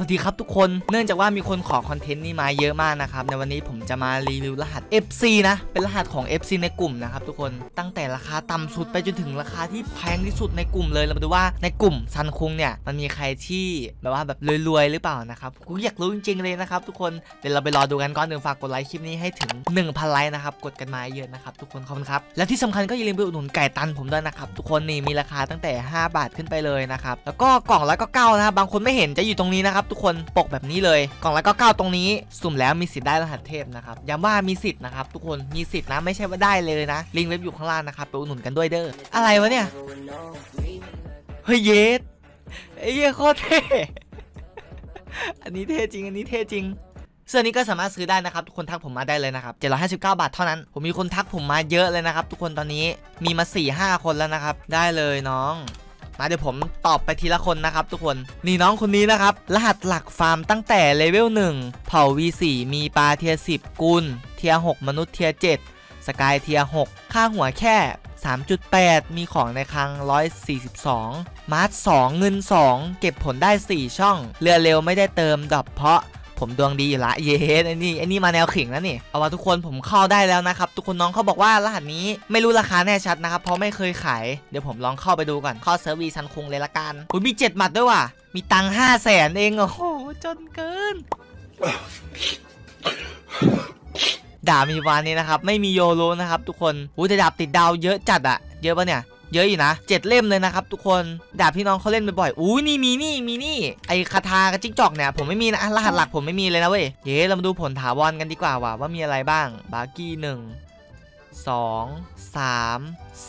วัสดีครับทุกคนเนื่องจากว่ามีคนขอคอนเทนต์นี้มาเยอะมากนะครับในวันนี้ผมจะมารีวิวรหัส FC นะเป็นรหัสของ FC ในกลุ่มนะครับทุกคนตั้งแต่ราคาต่ำสุดไปจนถึงราคาที่แพงที่สุดในกลุ่มเลยเรามาดูว่าในกลุ่มซันคุงเนี่ยมันมีใครที่แบบว่าแบบรวยๆหรือเปล่านะครับกูอยากรู้จริงๆเลยนะครับทุกคนเดี๋ยวเราไปรอดูกันก่อนฝากกดไลค์คลิปนี้ให้ถึง 1,000 ไลค์นะครับกดกันมาเยอะนะครับทุกคนขอบคุณครับและที่สำคัญก็อย่าลืมไปอุดหนุนไก่ตันผมด้วยนะครับทุกคนนี่มีราคาตั้งแต่5 บาทขึ้นไปเลยนะครับแล้วก็กล่องละก็9นะครับบางคนไม่เห็นจะอยู่ตรงนี้นะครับทุกคนปกแบบนี้เลยกล่องละก็9ตรงนี้สุ่มแล้วมีสิทธิ์ได้รหัสเทพนะครับย้ำว่ามีสิทธิ์นะครับทุกคนมีสิทธิ์นะไม่ใช่ว่าได้เลยนะลิงก์เว็บอยู่ข้างล่างนะครับไปอุดหนุนกันด้วยเด้ออะไรวะเนี่ยเฮ้ยเยสไอ้เหี้ยโคตรเท่อันนี้เท่จริงอันนี้เท่จริงเสื้อนี้ก็สามารถซื้อได้นะครับทุกคนทักผมมาได้เลยนะครับ759 บาทเท่านั้นผมมีคนทักผมมาเยอะเลยนะครับทุกคนตอนนี้มีมา 4-5 คนแล้วนะครับได้เลยน้องมาเดี๋ยวผมตอบไปทีละคนนะครับทุกคนนี่น้องคนนี้นะครับรหัสหลักฟาร์มตั้งแต่เลเวล1เผ่า V4 มีปลาเทียร์10กุลเทียร์6มนุษย์เทียร์7สกายเทียร์6ค่าหัวแค่ 3.8 มีของในคลัง142มาร์ท2เงิน2เก็บผลได้4ช่องเรือเร็วไม่ได้เติมดรอปเพราะผมดวงดีอยู่ละเย้ไอ้นี่มาแนวขิงแล้วนี่เอาว่าทุกคนผมเข้าได้แล้วนะครับทุกคนน้องเขาบอกว่ารหัสนี้ไม่รู้ราคาแน่ชัดนะครับเพราะไม่เคยขายเดี๋ยวผมลองเข้าไปดูก่อนเข้าเซิร์ฟวีซันคุงเลยละกันคุณมี7 หมัดด้วยว่ะมีตังค์500,000เองโอ้โหจนเกินดาบมีวานนี้นะครับไม่มีโยโรนะครับทุกคนแต่ดาบติดดาวเยอะจัดอะเยอะปะเนี่ยเยอะอยู่นะ7 เล่มเลยนะครับทุกคนดาบพี่น้องเขาเล่นบ่อยๆนี่มีนี่ไอคาทากับจิ้งจอกเนี่ยผมไม่มีนะรหัสหลักผมไม่มีเลยนะเว้ยเรามาดูผลถาวรกันดีกว่าว่ามีอะไรบ้างบาร์กี้1 2 3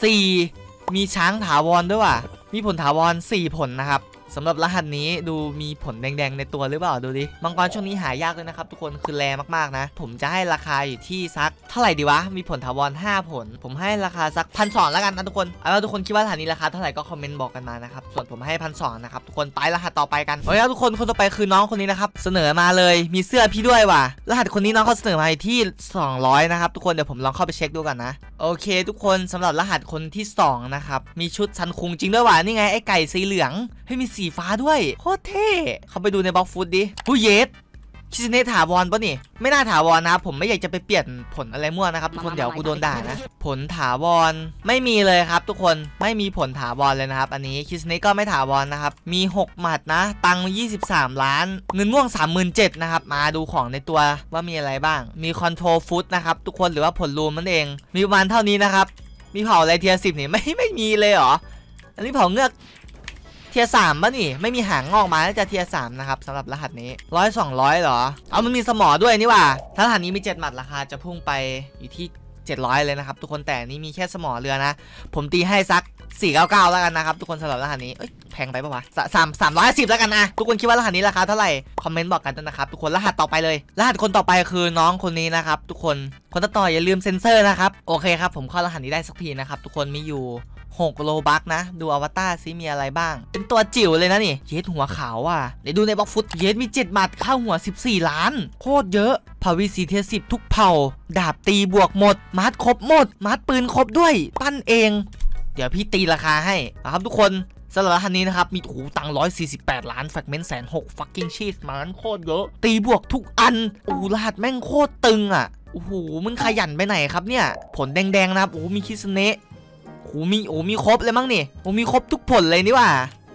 4มีช้างถาวรด้วยว่ะมีผลถาวร4 ผลนะครับสำหรับรหัสนี้ดูมีผลแดงๆในตัวหรือเปล่าดูดิมังกรช่วงนี้หายากเลยนะครับทุกคนคือแรงมากๆนะผมจะให้ราคาอยู่ที่สักเท่าไหร่ดีวะมีผลถาวร5 ผลผมให้ราคาสัก1,200แล้วกันนะทุกคนเอาล่ะทุกคนคิดว่ารหัสนี้ราคาเท่าไหร่ก็คอมเมนต์บอกกันมานะครับส่วนผมให้1,200นะครับทุกคนไปรหัสต่อไปกันโอเคทุกคนคนต่อไปคือน้องคนนี้นะครับเสนอมาเลยมีเสื้อพี่ด้วยว่ะรหัสคนนี้น้องเขาเสนอมาที่200นะครับทุกคนเดี๋ยวผมลองเข้าไปเช็คดูกันนะโอเคทุกคนสำหรับรหัสคนที่2นะครับมีชุดซันคุงจริงด้วยว่ะนี่ไงไอ้ไก่สีเหลืองให้มีสีฟ้าด้วยโคตรเท่เข้าไปดูในบล็อกฟุตดิผู้เยสคิสเนถาวรปะนี่ไม่น่าถาวรนะผมไม่อยากจะไปเปลี่ยนผลอะไรมั่วนะครับทุกคนเดี๋ยวกูโดนด่านะผลถาวรไม่มีเลยครับทุกคนไม่มีผลถาวรเลยนะครับอันนี้คิสเนก็ไม่ถาวรนะครับมี6 หมัดนะตังค์23 ล้านเงินม่วง 37,000นะครับมาดูของในตัวว่ามีอะไรบ้างมีคอนโทรลฟุตนะครับทุกคนหรือว่าผลรูมนั่นเองมีประมาณเท่านี้นะครับมีเผาอะไรเทียร์10นี่ไม่มีเลยเหรออันนี้เผาเงือกเทียร์3ป่ะนี่ไม่มีหางงอกมาน่าจะเทียร์3นะครับสำหรับรหัสนี้100-200เหรอเอามันมีสมอด้วยนี่ว่าถ้ารหัสนี้มี7 หมัดราคาจะพุ่งไปอยู่ที่700เลยนะครับทุกคนแต่นี้มีแค่สมอเรือนะผมตีให้สัก499แล้วกันนะครับทุกคนสำหรับรหัสนี้แพงไปปะวะ310แล้วกันนะทุกคนคิดว่ารหัสนี้ราคาเท่าไหร่คอมเมนต์บอกกันด้วยนะครับทุกคนรหัสต่อไปเลยรหัสคนต่อไปคือน้องคนนี้นะครับทุกคนต่ออย่าลืมเซ็นเซอร์นะครับโอเคครับผมเข้ารหัสนี้ได้สักทีนะครับทุกคนมีอยู่6 โลบัคนะดูอวตารซิมีอะไรบ้างเป็นตัวจิ๋วเลยนะนี่เยสหัวขาวอ่ะเดี๋ยวดูในบล็อกฟุตเยสมี7 หมัดเข้าหัว14 ล้านโคตรเยอะเผ่าวีซีเทียร์10ทุกเผ่าดาบตีบวกหมดมาร์ทครบหมดมาร์ทปืนครบด้วยปั้นเองเดี๋ยวพี่ตีราคาให้นะครับทุกคนสำหรับรหัสนี้นะครับมีตังค์148 ล้านแฟกเมนต์160,000 fucking cheese มันโคตรเยอะตีบวกทุกอันรหัสแม่งโคตรตึงอ่ะมึงขยันไปไหนครับเนี่ยผลแดงๆนะครับมีคิสเนะมีครบเลยมั้งนี่มีครบทุกผลเลยนี่ว่า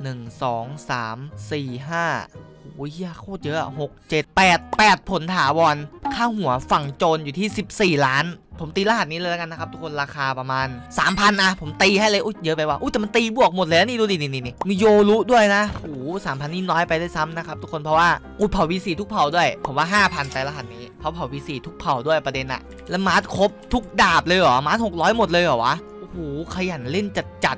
1 2 3 4 5เฮียโคตรเยอะ6 7 8ผลถาวรค่าหัวฝั่งโจรอยู่ที่14 ล้านผมตีรหัสนี้เลยแล้วกันนะครับทุกคนราคาประมาณ 3,000 นะผมตีให้เลยเยอะไปว่ะแต่มันตีบวกหมดเลยนี่ดูดินี่มีโยรุด้วยนะ3,000นี่น้อยไปได้ซ้ำนะครับทุกคนเพราะว่าเผ่า V4 ทุกเผ่าด้วยผมว่า 5,000 แต่รหัสนี้เพราะเผ่า V4 ทุกเผ่าด้วยประเด็นอะแล้วมาร์ทครบทุกดาบเลยเหรอมาร์ท600หมดเลยเหรอวะขยันเล่นจัด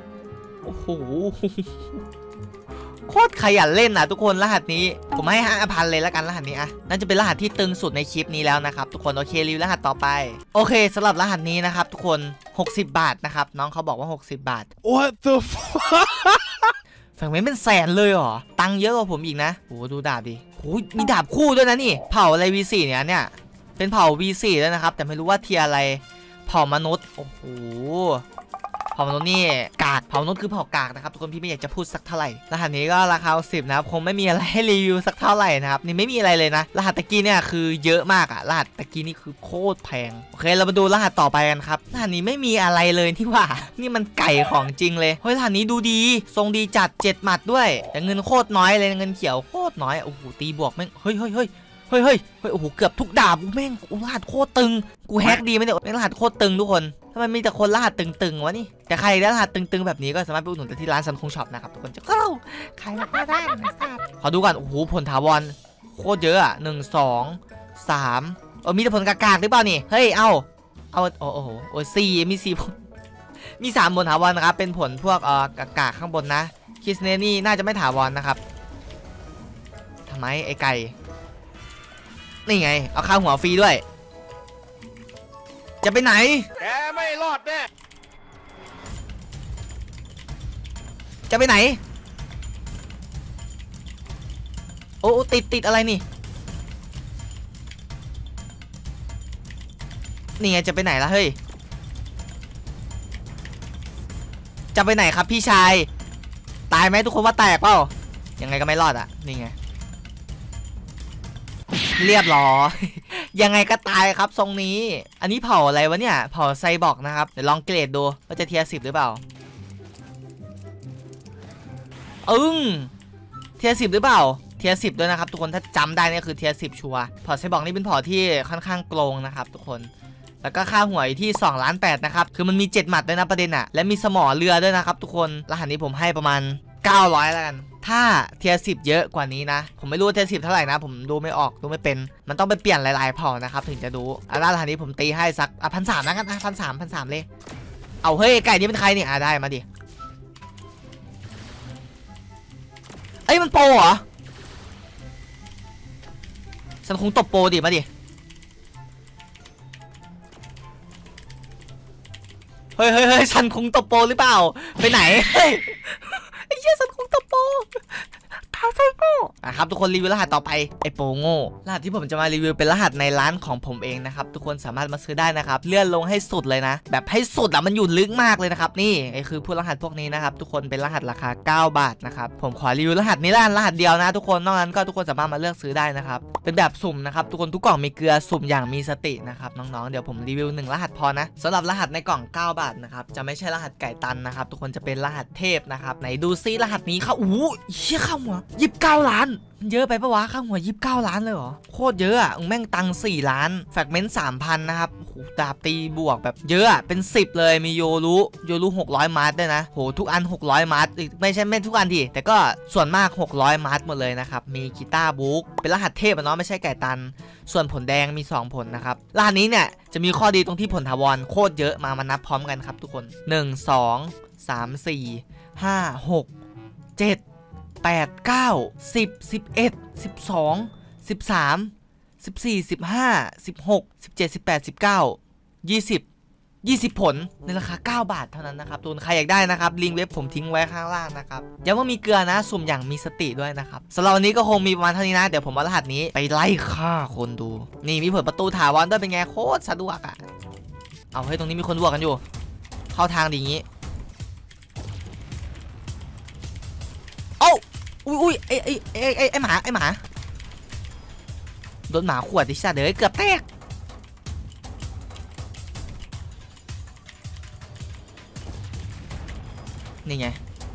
โคตรขยันเล่นนะทุกคนรหัสนี้ผมให้ 5,000 เลยแล้วกันรหัสนี้น่าจะเป็นรหัสที่ตึงสุดในคลิปนี้แล้วนะครับทุกคนโอเครีวิวรหัสต่อไปโอเคสำหรับรหัสนี้นะครับทุกคน60 บาทนะครับน้องเขาบอกว่า60 บาท What the fuck ฝั่งเม้นเป็น100,000เลยเหรอตังเยอะกว่าผมอีกนะดูดาบดิมีดาบคู่ด้วยนะนี่เผ่าอะไร V4 เนี่ยเป็นเผ่า V4 แล้วนะครับแต่ไม่รู้ว่าเทียร์อะไรเผ่ามนุษย์เผ่าามนุษย์นี่กากเผ่ามนุษย์คือเผ่ากากนะครับทุกคนพี่ไม่อยากจะพูดสักเท่าไหร่รหัสนี้ก็ราคา10นะครับคงไม่มีอะไรให้รีวิวสักเท่าไหร่นะครับนี่ไม่มีอะไรเลยนะรหัสตะกี้เนี่ยคือเยอะมากอะรหัสตะกี้นี่คือโคตรแพงโอเคเรามาดูรหัสต่อไปกันครับรหัสนี้ไม่มีอะไรเลยที่ว่านี่มันไก่ของจริงเลยเฮ้ยรหัสนี้ดูดีทรงดีจัด7 หมัดด้วยแต่เงินโคตรน้อยเลยเงินเขียวโคตรน้อยโอ้โหตีบวกแม่งเฮ้ยโอ้โหเกือบทุกดาบแม่งรหัสโคตรตึงกูแฮกดีไหมเนี่ยรหัสโคตรตึงทุกคนทำไมมีแต่คนรหัสตึงๆวะนี่แต่ใครได้รหัสตึงๆแบบนี้ก็สามารถไปอุดหนุนได้ที่ร้านซันคงช็อปนะครับทุกคนจะเข้าขายราคาได้ขอดูก่อนโอ้โหผลถาวรโคตรเยอะอ่ะ1 2 3มีแต่ผลกากๆหรือเปล่านี่เฮ้ยเอาโอ้โห4มี4ผลมี3ผลถาวรนะครับเป็นผลพวกกากๆข้างบนนะคิสเนนี่น่าจะไม่ถาวรนะครับทำไมไอไก่นี่ไงเอาข้าวหัวฟรีด้วยจะไปไหนแกไม่รอดแน่จะไปไหนโอ้ติดอะไรนี่นี่ไงจะไปไหนล่ะเฮ้ยจะไปไหนครับพี่ชายตายไหมทุกคนว่าแตกเปล่ายังไงก็ไม่รอดอ่ะนี่ไงเรียบร้อยยังไงก็ตายครับทรงนี้อันนี้เผ่าอะไรวะเนี่ยเผ่าไซบอร์กนะครับเดี๋ยวลองเกรดดูว่าจะเทียร์10หรือเปล่าเทียร์10หรือเปล่าเทียร์10ด้วยนะครับทุกคนถ้าจำได้เนี่ยคือเทียร์10ชัวร์เผ่าไซบอร์กนี่เป็นเผ่าที่ค่อนข้างโกงนะครับทุกคนแล้วก็ค่าหัวอยู่ที่2.8 ล้านนะครับคือมันมี7 หมัดด้วยนะประเด็นอะและมีสมอเรือด้วยนะครับทุกคนรหัสนี้ผมให้ประมาณ900แล้วกันถ้าเทียร์10เยอะกว่านี้นะผมไม่รู้เทียร์10เท่าไหร่นะผมดูไม่ออกดูไม่เป็นมันต้องไปเปลี่ยนหลายๆเผ่านะครับถึงจะดูอันนี้ผมตีให้สัก1,300นะกัน1,300เลยเอาเฮ้ยไก่นี่เป็นใครเนี่ยได้มาดิเอ้ยมันโปรเหรอฉันคงตบโปรดิมาดิเฮ้ยฉันคงตบโปรหรือเปล่าไปไหนเฮ้ยไอ้เหี้ยฉันคงตบโปรท้าไซโก้ครับทุกคนรีวิวรหัสต่อไปไอโปโง่รหัสที่ผมจะมารีวิวเป็นรหัสในร้านของผมเองนะครับทุกคนสามารถมาซื้อได้นะครับเลื่อนลงให้สุดเลยนะแบบให้สุดอะมันอยู่ลึกมากเลยนะครับนี่ไอคือพวกรหัสพวกนี้นะครับทุกคนเป็นรหัสราคา9 บาทนะครับผมขอรีวิวรหัสนี้รหัสเดียวนะทุกคนนอกนั้นก็ทุกคนสามารถมาเลือกซื้อได้นะครับเป็นแบบสุ่มนะครับทุกคนทุกกล่องมีเกลือสุ่มอย่างมีสตินะครับน้องๆเดี๋ยวผมรีวิว1 รหัสพอนะสำหรับรหัสในกล่อง9 บาทนะครับจะไม่ใช่รหัสไก่ตันนะครับทุกคนจะเป็นรหัสเทพนะครับไหนดูซิรหัสนี้เขาเชี่ยข้าวหัว29 ล้านเยอะไปปะวะข้างหัว29 ล้านเลยเหรอโคตรเยอะอ่ะแม่งตัง4 ล้านแฟกเมนต์ 3,000นะครับโหดาบตีบวกแบบเยอะอ่ะเป็น10เลยมีโยรุ600 มาร์ทด้วยนะโหทุกอัน600 มาร์ทไม่ใช่ทุกอันทีแต่ก็ส่วนมาก600 มาร์ทหมดเลยนะครับมีกีตาร์บุ๊กเป็นรหัสเทพเนาะไม่ใช่ไก่ตันส่วนผลแดงมี2 ผลนะครับรหัสนี้เนี่ยจะมีข้อดีตรงที่ผลถาวรโคตรเยอะมานับพร้อมกันครับทุกคน1 2 3 4 5 6 7 8 9 10 11 12 13 14 15 16 17 18 19 20 ผลในราคา9 บาทเท่านั้นนะครับทุกคนใครอยากได้นะครับลิงก์เว็บผมทิ้งไว้ข้างล่างนะครับย้ำว่ามีเกลือนะสุ่มอย่างมีสติด้วยนะครับสำหรับวันนี้ก็คงมีประมาณเท่านี้นะเดี๋ยวผมเอารหัสนี้ไปไล่ฆ่าคนดูนี่มีผลประตูถาวรด้วยเป็นไงโคตรสะดวกอ่ะเอาเฮ้ยตรงนี้มีคนบวกกันอยู่เข้าทางดีงี้โอ้อุ้ยไอหมาโดนหมาขวดดิฉันเดี๋ยวเกือบแตกนี่ไง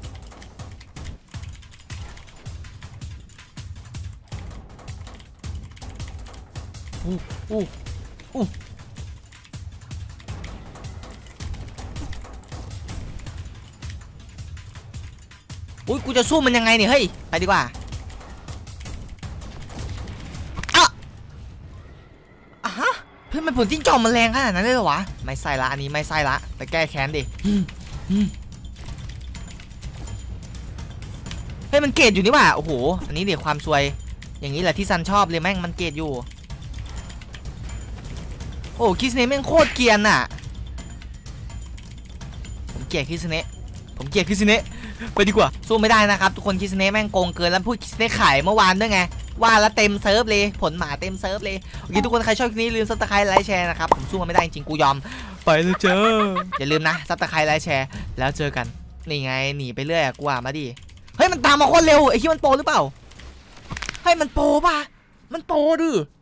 อุ้ยกูจะสู้มันยังไงเนี่ยเฮ้ยไปดีกว่าฮะเพื่อนมันผลจิ้งจอกมันแรงขนาดนั้นเลยเหรอวะไม่ใส่ละอันนี้ไม่ใส่ละไปแก้แค้นดิเฮ้ยมันเกตอยู่นี่ว่ะโอ้โหอันนี้เดี๋ยวความซวยอย่างนี้แหละที่ซันชอบเลยแม่งมันเกตอยู่โอ้คิสเน่แม่งโคตรเกรียนน่ะผมเกลียดคิสเน่ไปดีกว่าสู้ไม่ได้นะครับทุกคนคิสเน่แม่งโกงเกินแล้วพูดคิสเน่ขายเมื่อวานด้วยไงว่าแล้วเต็มเซิร์ฟเลยผลหมาเต็มเซิร์ฟเลยโอเคทุกคนใครชอบคลิปนี้ลืมซับสไครต์ไลค์แชร์นะครับผมสู้มันไม่ได้จริงๆกูยอมไปเลยเจ้าอย่าลืมนะซับสไครต์ไลค์แชร์แล้วเจอกันนี่ไงหนีไปเรื่อยกูว่ามาดิเฮ้ยมันตามมาคนเร็วไอ้ที่มันโปรหรือเปล่าเฮ้ยมันโปรป่ะมันโปรดิ